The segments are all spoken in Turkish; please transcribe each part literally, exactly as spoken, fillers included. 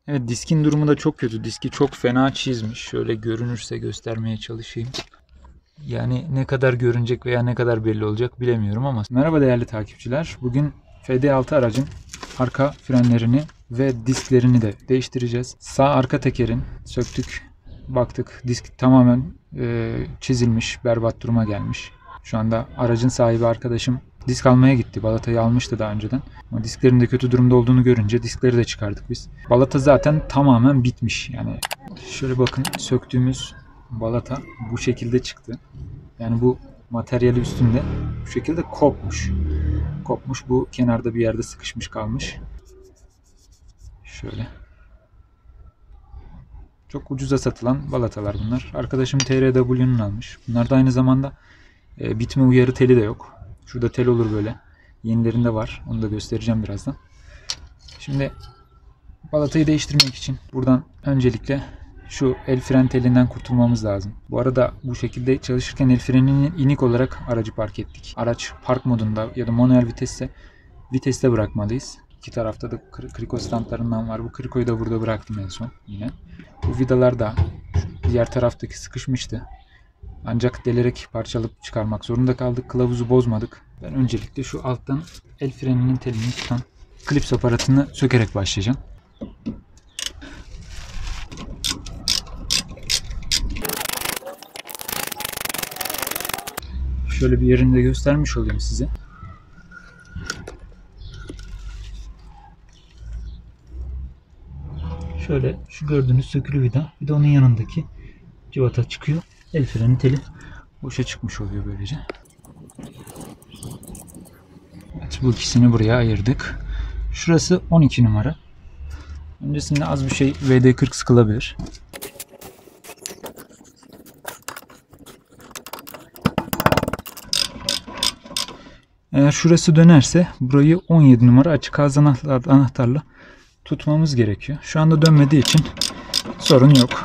Evet, diskin durumu da çok kötü. Diski çok fena çizmiş. Şöyle görünürse göstermeye çalışayım. Yani ne kadar görünecek veya ne kadar belli olacak bilemiyorum ama. Merhaba değerli takipçiler. Bugün F D altı aracın arka frenlerini ve disklerini de değiştireceğiz. Sağ arka tekerin söktük. Baktık disk tamamen e, çizilmiş, berbat duruma gelmiş. Şu anda aracın sahibi arkadaşım disk almaya gitti. Balatayı almıştı daha önceden. Ama disklerin de kötü durumda olduğunu görünce diskleri de çıkardık biz. Balata zaten tamamen bitmiş. Yani şöyle bakın, söktüğümüz balata bu şekilde çıktı. Yani bu materyali üstünde bu şekilde kopmuş. Kopmuş, bu kenarda bir yerde sıkışmış kalmış. Şöyle. Çok ucuza satılan balatalar bunlar. Arkadaşım T R W'nun almış. Bunlarda aynı zamanda e, bitme uyarı teli de yok. Şurada tel olur böyle. Yenilerinde var. Onu da göstereceğim birazdan. Şimdi balatayı değiştirmek için buradan öncelikle şu el fren telinden kurtulmamız lazım. Bu arada bu şekilde çalışırken el frenini inik olarak aracı park ettik. Araç park modunda ya da manuel vitesse viteste bırakmalıyız. İki tarafta da kriko standlarından var. Bu krikoyu da burada bıraktım en son yine. Bu vidalar da diğer taraftaki sıkışmıştı. Ancak delerek parçalayıp çıkarmak zorunda kaldık. Kılavuzu bozmadık. Ben öncelikle şu alttan el freninin telini tutan klips aparatını sökerek başlayacağım. Şöyle bir yerini de göstermiş olayım size. Şöyle şu gördüğünüz sökülü vida. Bir de onun yanındaki cıvata çıkıyor. El freni teli boşa çıkmış oluyor böylece. Evet, bu ikisini buraya ayırdık. Şurası on iki numara. Öncesinde az bir şey V D kırk sıkılabilir. Eğer şurası dönerse burayı on yedi numara açık ağız anahtarla tutmamız gerekiyor. Şu anda dönmediği için sorun yok.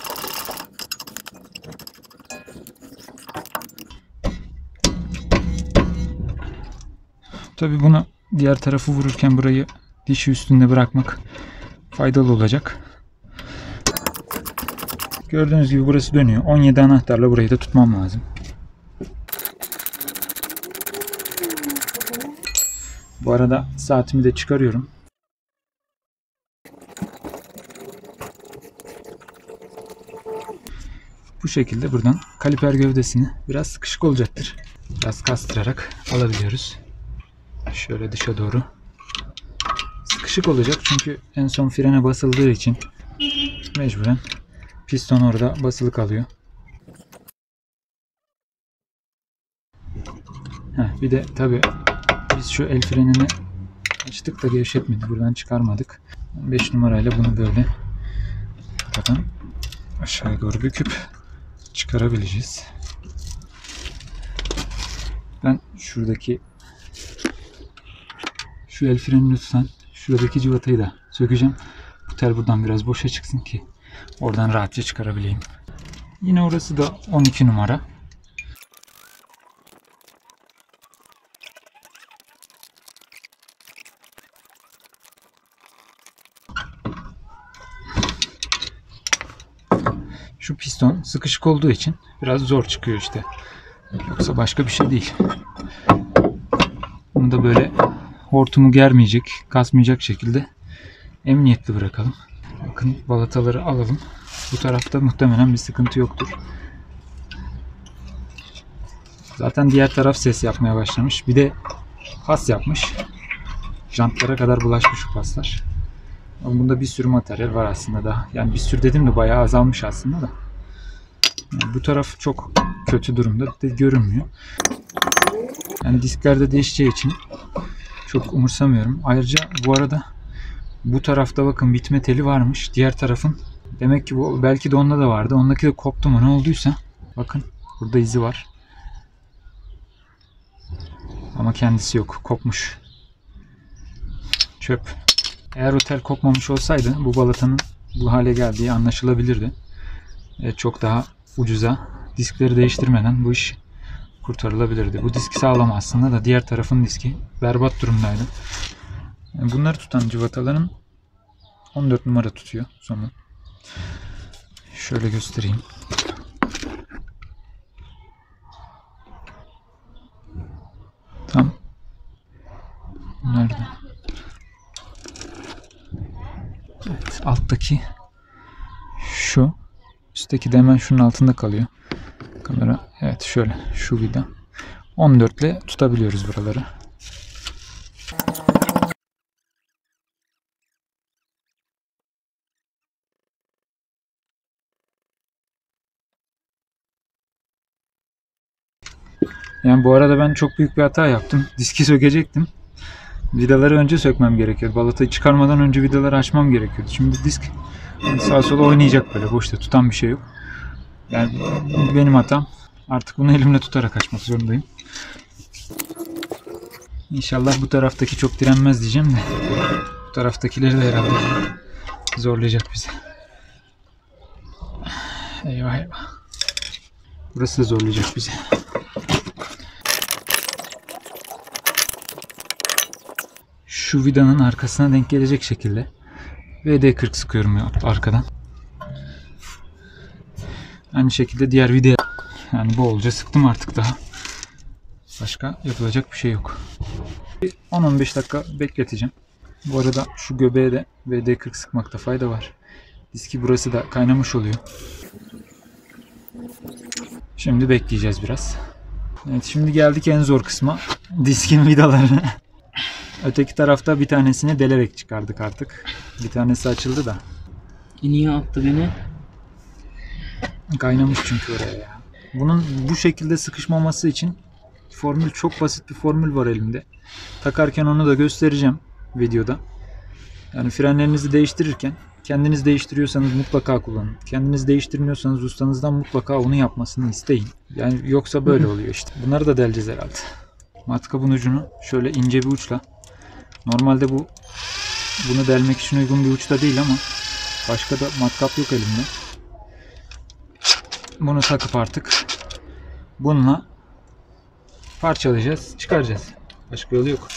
Tabii bunu diğer tarafı vururken burayı dişi üstünde bırakmak faydalı olacak. Gördüğünüz gibi burası dönüyor. on yedi anahtarla burayı da tutmam lazım. Bu arada saatimi de çıkarıyorum. Bu şekilde buradan kaliper gövdesini biraz sıkışık olacaktır. Biraz kastırarak alabiliyoruz. Şöyle dışa doğru. Sıkışık olacak çünkü en son frene basıldığı için mecburen piston orada basılı kalıyor. Heh, bir de tabi biz şu el frenini açtık da gevşetmedi. Buradan çıkarmadık. beş numarayla bunu böyle buradan aşağıya doğru büküp çıkarabileceğiz. Ben şuradaki şu el frenini tutan şuradaki cıvatayı da sökeceğim. Bu tel buradan biraz boşa çıksın ki oradan rahatça çıkarabileyim. Yine orası da on iki numara. Şu piston sıkışık olduğu için biraz zor çıkıyor işte. Yoksa başka bir şey değil. Bunu da böyle hortumu germeyecek, kasmayacak şekilde emniyetli bırakalım. Bakın balataları alalım. Bu tarafta muhtemelen bir sıkıntı yoktur. Zaten diğer taraf ses yapmaya başlamış. Bir de pas yapmış. Jantlara kadar bulaşmış şu paslar. Ama bunda bir sürü materyal var aslında da. Yani bir sürü dedim de bayağı azalmış aslında da. Yani bu taraf çok kötü durumda de görünmüyor. Yani disklerde değişeceği için çok umursamıyorum. Ayrıca bu arada bu tarafta bakın bitme teli varmış. Diğer tarafın demek ki bu belki de onda da vardı. Ondaki de koptu mu ne olduysa. Bakın burada izi var. Ama kendisi yok. Kopmuş. Çöp. Eğer o tel kopmamış olsaydı bu balatanın bu hale geldiği anlaşılabilirdi. E, çok daha ucuza diskleri değiştirmeden bu iş kurtarılabilirdi. Bu disk sağlam aslında da diğer tarafın diski berbat durumdaydı. Yani bunları tutan cıvataların on dört numara tutuyor sonu. Şöyle göstereyim. Tam nerede? Evet, alttaki şu, üstteki de hemen şunun altında kalıyor. Kamera, evet şöyle şu vida. on dört ile tutabiliyoruz buraları. Yani bu arada ben çok büyük bir hata yaptım. Diski sökecektim. Vidaları önce sökmem gerekiyor. Balatayı çıkarmadan önce vidaları açmam gerekiyordu. Şimdi disk sağa sola oynayacak böyle. Boşta tutan bir şey yok. Yani benim hatam. Artık bunu elimle tutarak açmak zorundayım. İnşallah bu taraftaki çok direnmez diyeceğim de. Bu taraftakileri de herhalde zorlayacak bizi. Eyvah eyvah. Burası da zorlayacak bizi. Şu vidanın arkasına denk gelecek şekilde V D kırk sıkıyorum ya arkadan. Aynı şekilde diğer vidaya, yani bolca sıktım artık daha. Başka yapılacak bir şey yok. on on beş dakika bekleteceğim. Bu arada şu göbeğe de V D kırk sıkmakta fayda var. Diski burası da kaynamış oluyor. Şimdi bekleyeceğiz biraz. Evet, şimdi geldik en zor kısma. Diskin vidalarını. Öteki tarafta bir tanesini delerek çıkardık artık. Bir tanesi açıldı da. Niye attı beni? Kaynamış çünkü oraya ya. Bunun bu şekilde sıkışmaması için formül, çok basit bir formül var elimde. Takarken onu da göstereceğim videoda. Yani frenlerinizi değiştirirken kendiniz değiştiriyorsanız mutlaka kullanın. Kendiniz değiştirmiyorsanız ustanızdan mutlaka onu yapmasını isteyin. Yani yoksa böyle oluyor işte. Bunları da deleceğiz herhalde. Matkapın ucunu şöyle ince bir uçla. Normalde bu bunu delmek için uygun bir uçta değil ama başka da matkap yok elimde. Bunu takıp artık bununla parçalayacağız, çıkaracağız. Başka yolu yok.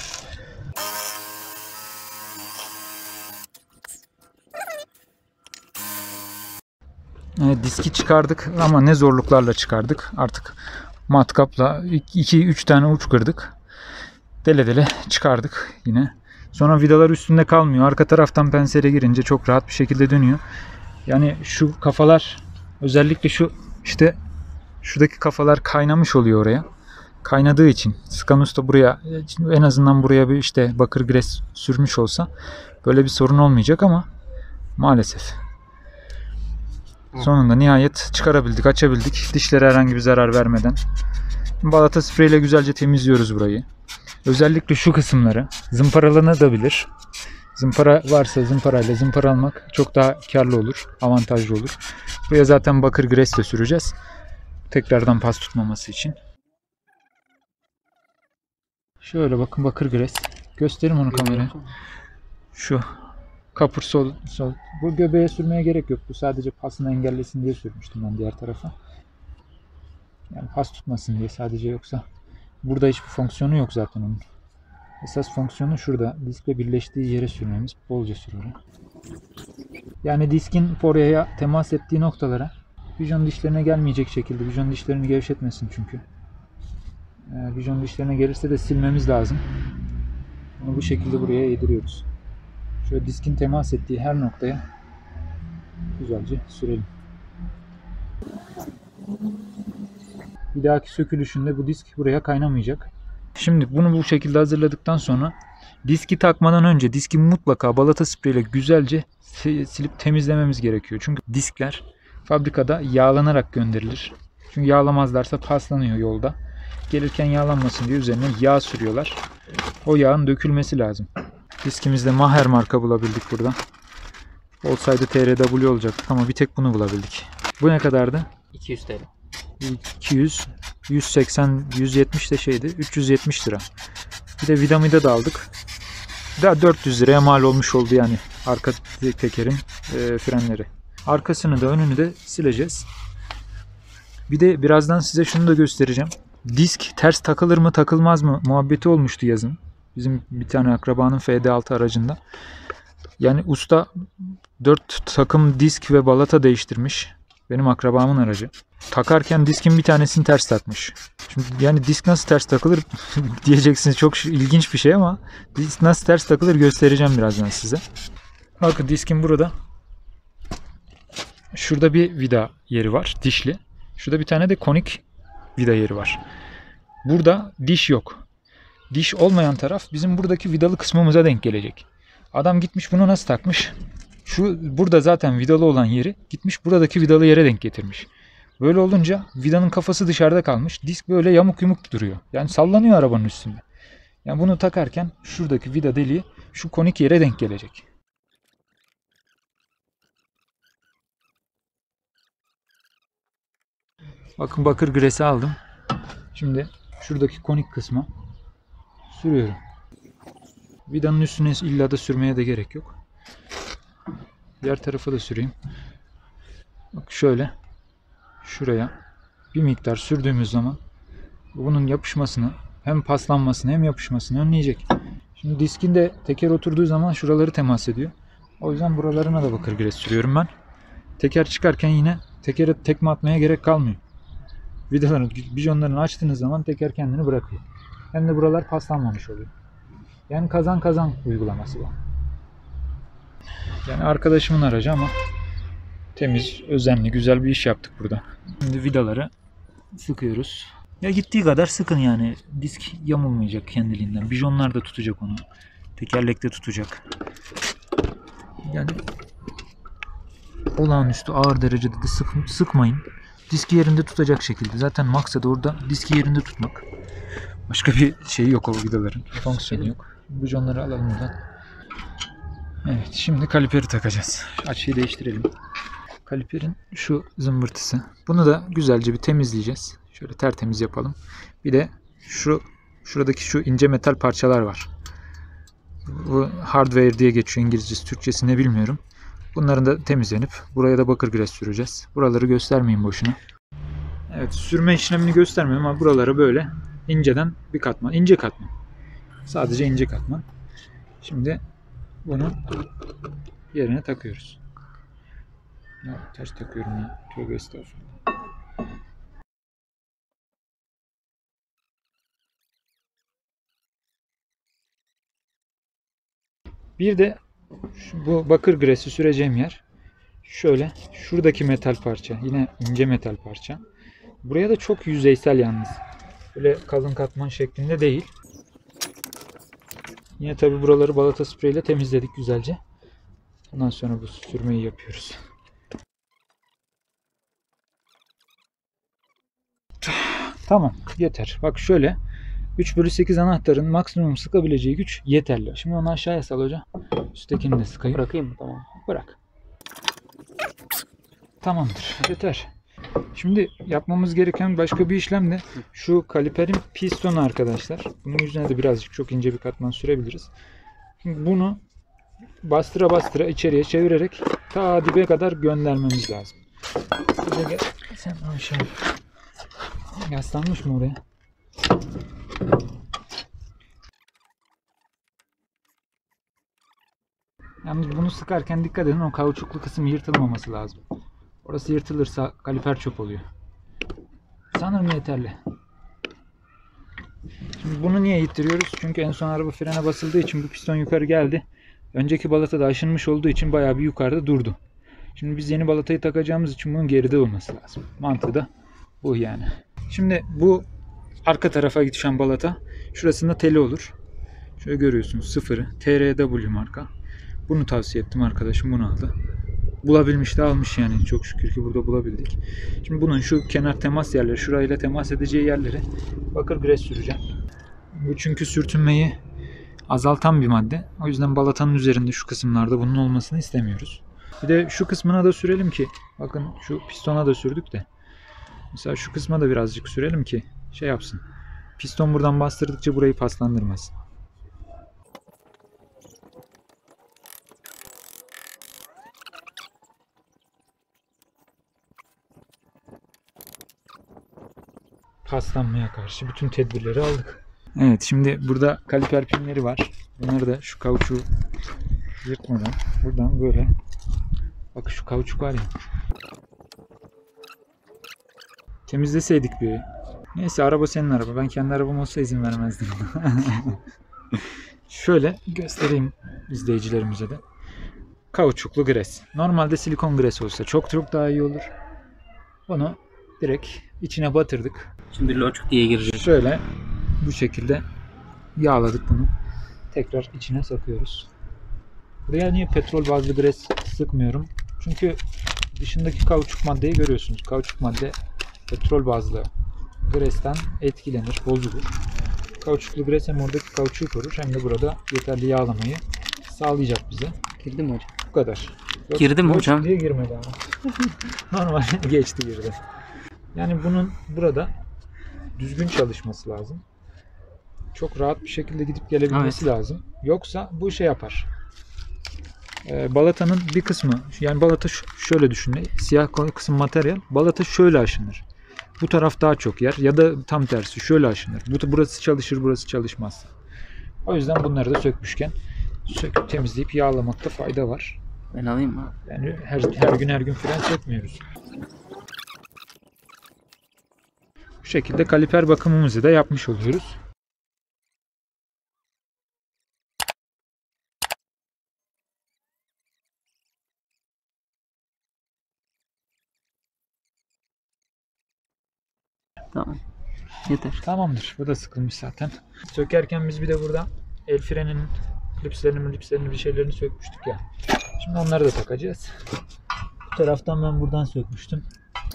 Evet, diski çıkardık ama ne zorluklarla çıkardık. Artık matkapla iki üç tane uç kırdık. Dele dele çıkardık yine. Sonra vidalar üstünde kalmıyor. Arka taraftan pensere girince çok rahat bir şekilde dönüyor. Yani şu kafalar, özellikle şu işte şuradaki kafalar kaynamış oluyor oraya. Kaynadığı için sıkan usta buraya, en azından buraya bir işte bakır gres sürmüş olsa böyle bir sorun olmayacak ama maalesef. Sonunda nihayet çıkarabildik, açabildik. Dişlere herhangi bir zarar vermeden. Balata spreyle güzelce temizliyoruz burayı. Özellikle şu kısımları zımparalanabilir. Zımpara varsa zımparayla zımparalamak çok daha karlı olur, avantajlı olur. Buraya zaten bakır gres de süreceğiz. Tekrardan pas tutmaması için. Şöyle bakın, bakır gres. Göstereyim onu kameraya. Şu kapur sol, sol. Bu göbeğe sürmeye gerek yok. Bu sadece pasını engellesin diye sürmüştüm ben diğer tarafa. Yani pas tutmasın diye sadece, yoksa burada hiçbir fonksiyonu yok zaten onun. Esas fonksiyonu şurada. Diskle birleştiği yere sürmemiz. Bolca sür oraya. Yani diskin poryaya temas ettiği noktalara vijon dişlerine gelmeyecek şekilde, vijon dişlerini gevşetmesin çünkü. Ee, vijon dişlerine gelirse de silmemiz lazım. Bunu bu şekilde buraya yediriyoruz. Şöyle diskin temas ettiği her noktaya güzelce sürelim. Bir dahaki sökülüşünde bu disk buraya kaynamayacak. Şimdi bunu bu şekilde hazırladıktan sonra diski takmadan önce diski mutlaka balata spreyle güzelce silip temizlememiz gerekiyor. Çünkü diskler fabrikada yağlanarak gönderilir. Çünkü yağlamazlarsa paslanıyor yolda. Gelirken yağlanmasın diye üzerine yağ sürüyorlar. O yağın dökülmesi lazım. Diskimizde Maher marka bulabildik burada. Olsaydı T R W olacaktık ama bir tek bunu bulabildik. Bu ne kadardı? iki yüz T L. iki yüz, yüz seksen, yüz yetmiş de şeydi. üç yüz yetmiş lira. Bir de vida mida da aldık. Daha dört yüz liraya mal olmuş oldu yani arka tekerin e, frenleri. Arkasını da önünü de sileceğiz. Bir de birazdan size şunu da göstereceğim. Disk ters takılır mı takılmaz mı muhabbeti olmuştu yazın. Bizim bir tane akrabanın F D altı aracında. Yani usta dört takım disk ve balata değiştirmiş. Benim akrabamın aracı. Takarken diskin bir tanesini ters takmış. Şimdi yani disk nasıl ters takılır diyeceksiniz. Çok ilginç bir şey ama disk nasıl ters takılır göstereceğim birazdan size. Bakın diskin burada. Şurada bir vida yeri var. Dişli. Şurada bir tane de konik vida yeri var. Burada diş yok. Diş olmayan taraf bizim buradaki vidalı kısmımıza denk gelecek. Adam gitmiş bunu nasıl takmış? Şu burada zaten vidalı olan yeri gitmiş buradaki vidalı yere denk getirmiş. Böyle olunca vidanın kafası dışarıda kalmış. Disk böyle yamuk yumuk duruyor. Yani sallanıyor arabanın üstünde. Yani bunu takarken şuradaki vida deliği şu konik yere denk gelecek. Bakın bakır gresi aldım. Şimdi şuradaki konik kısma sürüyorum. Vidanın üstüne illa da sürmeye de gerek yok. Diğer tarafa da süreyim. Bak şöyle şuraya bir miktar sürdüğümüz zaman bunun yapışmasını hem paslanmasını hem yapışmasını önleyecek. Şimdi diskin de teker oturduğu zaman şuraları temas ediyor. O yüzden buralarına da bakır gres sürüyorum ben. Teker çıkarken yine tekere tekme atmaya gerek kalmıyor. Vidaların, bijonlarını açtığınız zaman teker kendini bırakıyor. Hem de buralar paslanmamış oluyor. Yani kazan kazan uygulaması bu. Yani arkadaşımın aracı ama temiz, özenli, güzel bir iş yaptık burada. Şimdi vidaları sıkıyoruz. Ya gittiği kadar sıkın yani. Disk yamulmayacak kendiliğinden. Bijonlar da tutacak onu. Tekerlek de tutacak. Yani olağanüstü ağır derecede de sık, sıkmayın. Diski yerinde tutacak şekilde. Zaten maksadı orada diski yerinde tutmak. Başka bir şey yok o vidaların. Fonksiyonu yok. Bijonları alalım buradan. Evet, şimdi kaliperi takacağız. Açıyı değiştirelim. Kaliperin şu zımbırtısı. Bunu da güzelce bir temizleyeceğiz. Şöyle tertemiz yapalım. Bir de şu şuradaki şu ince metal parçalar var. Bu hardware diye geçiyor İngilizcesi, Türkçesi ne bilmiyorum. Bunların da temizlenip buraya da bakır gres süreceğiz. Buraları göstermeyin boşuna. Evet, sürme işlemini göstermiyorum ama buralara böyle inceden bir katman, ince katman. Sadece ince katman. Şimdi bunu yerine takıyoruz. Ya, ters takıyorum ya. Tövbe estağfurullah. Bir de şu, bu bakır gresi süreceğim yer şöyle şuradaki metal parça. Yine ince metal parça. Buraya da çok yüzeysel yalnız. Böyle kalın katman şeklinde değil. Yine tabi buraları balata spreyle temizledik güzelce. Ondan sonra bu sürmeyi yapıyoruz. Tamam, yeter. Bak şöyle üç bölü sekiz anahtarın maksimum sıkabileceği güç yeterli. Şimdi onu aşağıya sal hoca. Üsttekini de sıkayım. Bırakayım mı? Tamam. Bırak. Tamamdır. Yeter. Şimdi yapmamız gereken başka bir işlem de şu kaliperin pistonu arkadaşlar. Bunun yüzüne de birazcık çok ince bir katman sürebiliriz. Şimdi bunu bastıra bastıra içeriye çevirerek ta dibe kadar göndermemiz lazım. Sen aşağı. Yaslanmış mı oraya? Yalnız bunu sıkarken dikkat edin, o kauçuklu kısım yırtılmaması lazım. Orası yırtılırsa kaliper çöp oluyor. Sanırım yeterli. Şimdi bunu niye ittiriyoruz? Çünkü en son araba frene basıldığı için bu piston yukarı geldi. Önceki balata da aşınmış olduğu için bayağı bir yukarıda durdu. Şimdi biz yeni balatayı takacağımız için bunun geride olması lazım. Mantığı da bu yani. Şimdi bu arka tarafa düşen balata şurasında teli olur. Şöyle görüyorsunuz sıfırı. T R W marka. Bunu tavsiye ettim, arkadaşım bunu aldı. Bulabilmiş de almış yani, çok şükür ki burada bulabildik. Şimdi bunun şu kenar temas yerleri, şurayla temas edeceği yerlere bakır gres süreceğim. Bu çünkü sürtünmeyi azaltan bir madde. O yüzden balatanın üzerinde şu kısımlarda bunun olmasını istemiyoruz. Bir de şu kısmına da sürelim ki, bakın şu pistona da sürdük de. Mesela şu kısma da birazcık sürelim ki şey yapsın. Piston buradan bastırdıkça burayı paslandırmasın. Paslanmaya karşı bütün tedbirleri aldık. Evet, şimdi burada kaliper pinleri var. Bunları da şu kauçuğu yırtmadan buradan böyle. Bak şu kauçuk var ya. Temizleseydik bir. Neyse araba senin araba. Ben kendi arabam olsa izin vermezdim. Şöyle göstereyim izleyicilerimize de. Kauçuklu gres. Normalde silikon gres olsa çok çok daha iyi olur. Bunu direkt içine batırdık. Şimdi loçuk diye girecek. Şöyle bu şekilde yağladık bunu. Tekrar içine sokuyoruz. Buraya niye petrol bazlı gres sıkmıyorum? Çünkü dışındaki kauçuk maddeyi görüyorsunuz. Kauçuk madde petrol bazlı gresten etkilenir, bozulur. Kauçuklu gres hem oradaki kauçuğu korur hem de burada yeterli yağlamayı sağlayacak bize. Girdi mi hocam? Bu kadar. Yok, Girdi mi yok hocam? diye girmedi ama. Normal geçti girdi. Yani bunun burada düzgün çalışması lazım. Çok rahat bir şekilde gidip gelebilmesi Evet. lazım. Yoksa bu şey yapar. Ee, balatanın bir kısmı, yani balata ş- şöyle düşünün. Siyah kısım materyal. Balata şöyle aşınır. Bu taraf daha çok yer ya da tam tersi şöyle aşınır. Bu burası çalışır, burası çalışmaz. O yüzden bunları da sökmüşken söküp temizleyip yağlamakta fayda var. Ben alayım mı? Yani her, her gün her gün fren sökmüyoruz. Bu şekilde kaliper bakımımızı da yapmış oluyoruz. Tamam. Yeter. Tamamdır. Bu da sıkılmış zaten. Sökerken biz bir de burada el freninin klipslerini, klipslerini bir şeylerini sökmüştük ya. Şimdi onları da takacağız. Bu taraftan ben buradan sökmüştüm.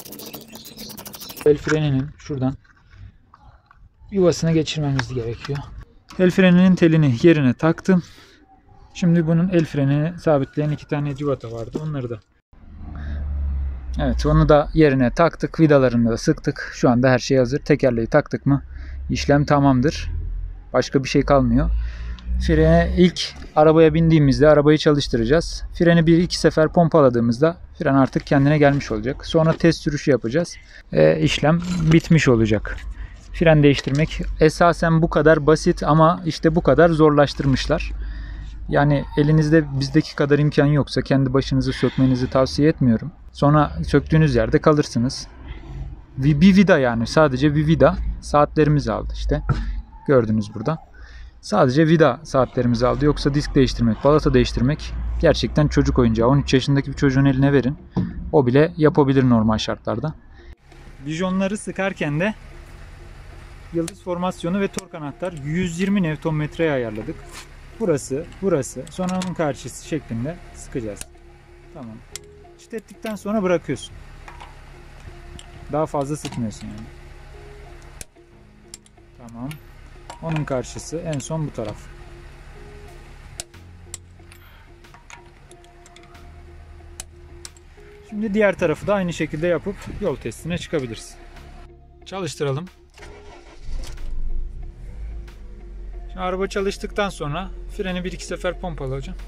El freninin şuradan yuvasına geçirmemiz gerekiyor. El freninin telini yerine taktım. Şimdi bunun el frenini sabitleyen iki tane civata vardı. Onları da. Evet, onu da yerine taktık. Vidalarını da sıktık. Şu anda her şey hazır. Tekerleği taktık mı işlem tamamdır. Başka bir şey kalmıyor. Frene ilk arabaya bindiğimizde arabayı çalıştıracağız. Freni bir iki sefer pompaladığımızda fren artık kendine gelmiş olacak. Sonra test sürüşü yapacağız. E, işlem bitmiş olacak. Fren değiştirmek esasen bu kadar basit ama işte bu kadar zorlaştırmışlar. Yani elinizde bizdeki kadar imkan yoksa kendi başınızı sökmenizi tavsiye etmiyorum. Sonra söktüğünüz yerde kalırsınız. Bir, bir vida yani sadece bir vida saatlerimizi aldı işte. Gördünüz burada. Sadece vida saatlerimizi aldı. Yoksa disk değiştirmek, balata değiştirmek gerçekten çocuk oyuncağı. on üç yaşındaki bir çocuğun eline verin. O bile yapabilir normal şartlarda. Bijonları sıkarken de yıldız formasyonu ve tork anahtar yüz yirmi Newton metreye ayarladık. Burası, burası, sonra onun karşısı şeklinde sıkacağız. Tamam. Çıtlettikten sonra bırakıyorsun. Daha fazla sıkmıyorsun yani. Tamam. Onun karşısı en son bu taraf. Şimdi diğer tarafı da aynı şekilde yapıp yol testine çıkabiliriz. Çalıştıralım. Şimdi araba çalıştıktan sonra freni bir iki sefer pompalayacağım.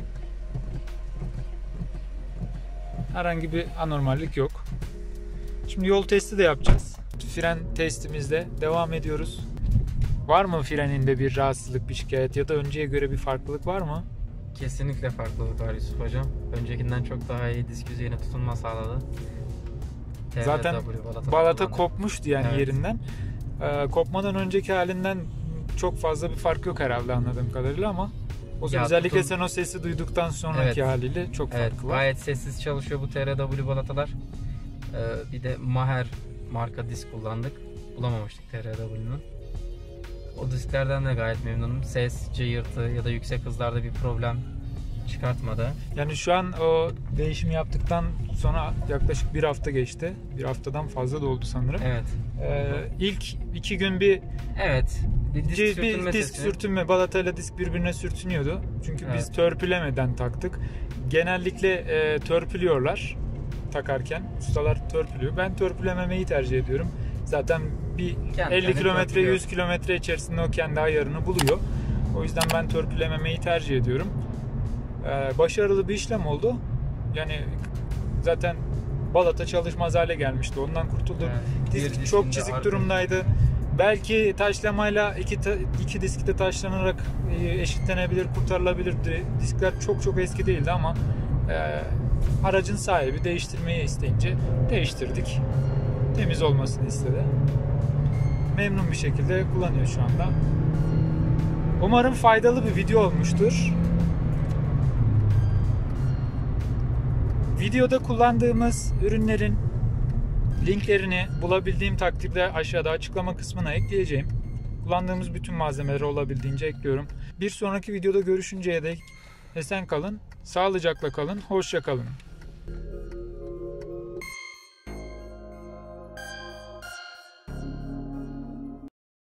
Herhangi bir anormallik yok. Şimdi yol testi de yapacağız. Fren testimizde devam ediyoruz. Var mı freninde bir rahatsızlık, bir şikayet ya da önceye göre bir farklılık var mı? Kesinlikle farklılık var Yusuf Hocam. Öncekinden çok daha iyi disk yüzeyine tutunma sağladı. Zaten T R W balata, balata kopmuştu yani Evet. yerinden. Ee, kopmadan önceki halinden çok fazla bir fark yok herhalde anladığım kadarıyla ama o Ya özellikle tutun- sen o sesi duyduktan sonraki Evet. haliyle çok Evet, farkı var. gayet sessiz çalışıyor bu T R W balatalar. Ee, bir de Maher marka disk kullandık. Bulamamıştık T R W'nu. O disklerden de gayet memnunum. Ses, cayırtı ya da yüksek hızlarda bir problem çıkartmadı. Yani şu an o değişimi yaptıktan sonra yaklaşık bir hafta geçti. Bir haftadan fazla da oldu sanırım. Evet. Ee, ilk iki gün bir Evet. Bir disk bir, sürtünme bir disk sesi. sürtünme, balatayla disk birbirine sürtünüyordu. Çünkü biz Evet. törpülemeden taktık. Genellikle e, törpülüyorlar takarken. Ustalar törpülüyor. Ben törpülememeyi tercih ediyorum. Zaten bir Kendi elli kendine kilometre törpülüyor. yüz kilometre içerisinde o kendi ayarını buluyor. O yüzden ben törpülememeyi tercih ediyorum. Ee, başarılı bir işlem oldu. Yani zaten balata çalışmaz hale gelmişti. Ondan kurtulduk. Evet. Disk Bir çok diskinde çizik arka- durumdaydı. Belki taşlamayla iki, ta, iki diski de taşlanarak e, eşitlenebilir, kurtarılabilirdi. Diskler çok çok eski değildi ama e, aracın sahibi değiştirmeyi isteyince değiştirdik. Temiz olmasını istedi. Memnun bir şekilde kullanıyor şu anda. Umarım faydalı bir video olmuştur. Videoda kullandığımız ürünlerin linklerini bulabildiğim takdirde aşağıda açıklama kısmına ekleyeceğim. Kullandığımız bütün malzemeleri olabildiğince ekliyorum. Bir sonraki videoda görüşünceye dek esen kalın, sağlıcakla kalın, hoşça kalın.